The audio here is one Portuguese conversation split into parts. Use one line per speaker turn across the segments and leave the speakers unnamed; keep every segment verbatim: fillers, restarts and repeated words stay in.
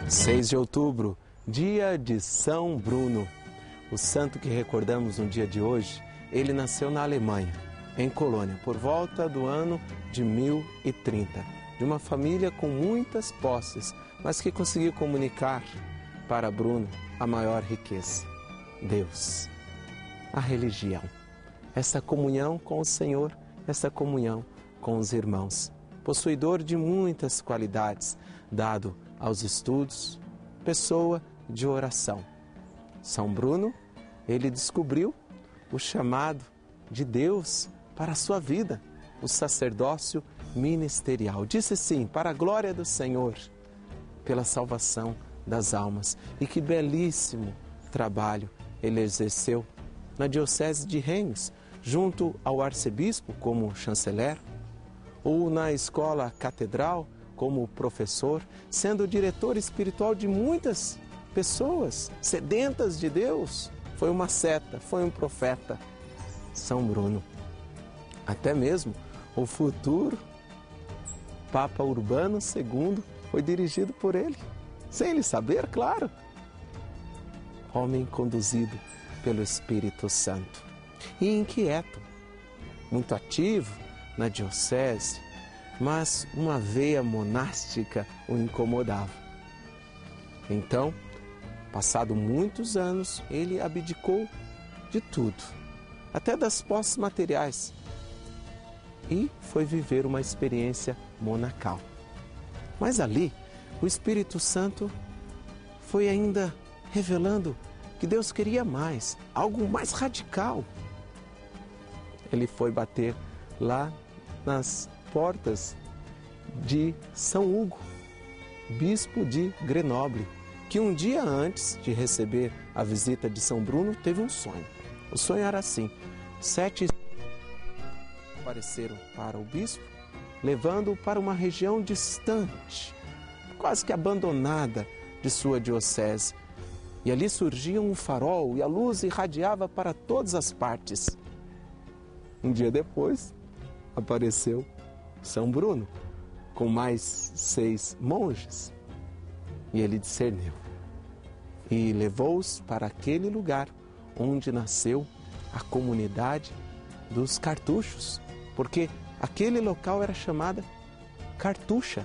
seis de outubro, dia de São Bruno. O santo que recordamos no dia de hoje, ele nasceu na Alemanha, em Colônia, por volta do ano de mil e trinta, de uma família com muitas posses, mas que conseguiu comunicar para Bruno a maior riqueza: Deus, a religião, essa comunhão com o Senhor, essa comunhão com os irmãos. Possuidor de muitas qualidades, dado aos estudos, pessoa de oração. São Bruno, ele descobriu o chamado de Deus para a sua vida, o sacerdócio ministerial. Disse sim, para a glória do Senhor, pela salvação das almas. E que belíssimo trabalho ele exerceu na diocese de Reims, junto ao arcebispo como chanceler, ou na escola catedral como professor, sendo diretor espiritual de muitas pessoas sedentas de Deus. Foi uma seta, foi um profeta, São Bruno. Até mesmo o futuro Papa Urbano segundo foi dirigido por ele, sem ele saber, claro. Homem conduzido pelo Espírito Santo e inquieto, muito ativo na diocese, mas uma veia monástica o incomodava. Então, passado muitos anos, ele abdicou de tudo, até das posses materiais, e foi viver uma experiência monacal. Mas ali, o Espírito Santo foi ainda revelando que Deus queria mais, algo mais radical. Ele foi bater lá nas portas de São Hugo, bispo de Grenoble, que um dia antes de receber a visita de São Bruno teve um sonho. O sonho era assim: sete apareceram para o bispo, levando-o para uma região distante, quase que abandonada de sua diocese. E ali surgia um farol e a luz irradiava para todas as partes. Um dia depois, apareceu São Bruno, com mais seis monges, e ele discerniu e levou-os para aquele lugar onde nasceu a comunidade dos cartuchos, porque aquele local era chamada Cartucha.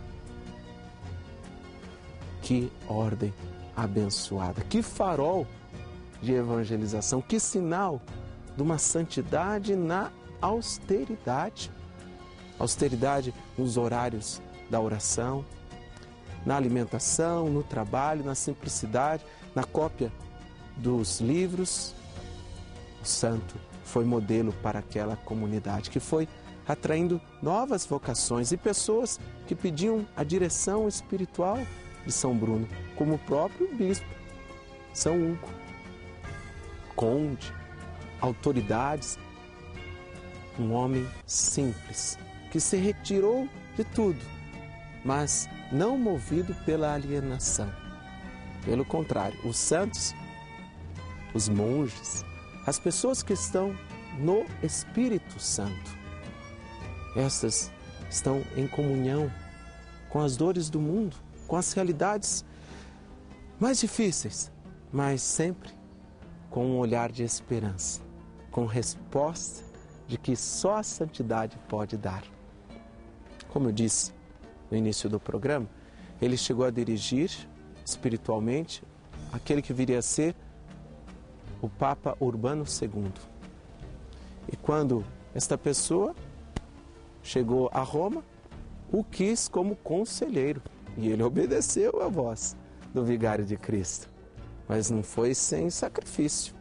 Que ordem abençoada, que farol de evangelização, que sinal de uma santidade na austeridade. Austeridade nos horários da oração, na alimentação, no trabalho, na simplicidade, na cópia dos livros. O santo foi modelo para aquela comunidade, que foi atraindo novas vocações e pessoas que pediam a direção espiritual de São Bruno, como o próprio bispo São Hugo, conde, autoridades, um homem simples, que se retirou de tudo, mas não movido pela alienação. Pelo contrário, os santos, os monges, as pessoas que estão no Espírito Santo, essas estão em comunhão com as dores do mundo, com as realidades mais difíceis, mas sempre com um olhar de esperança, com resposta de que só a santidade pode dar. Como eu disse no início do programa, ele chegou a dirigir espiritualmente aquele que viria a ser o Papa Urbano segundo. E quando esta pessoa chegou a Roma, o quis como conselheiro, e ele obedeceu a voz do vigário de Cristo, mas não foi sem sacrifício.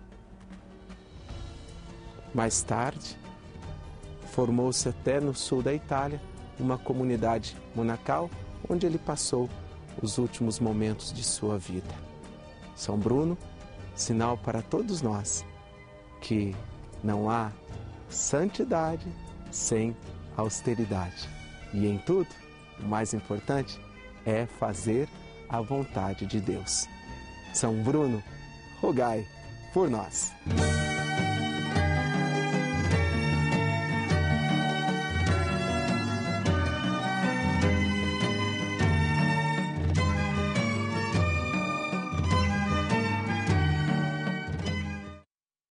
Mais tarde, formou-se até no sul da Itália uma comunidade monacal, onde ele passou os últimos momentos de sua vida. São Bruno, sinal para todos nós que não há santidade sem austeridade. E em tudo, o mais importante é fazer a vontade de Deus. São Bruno, rogai por nós.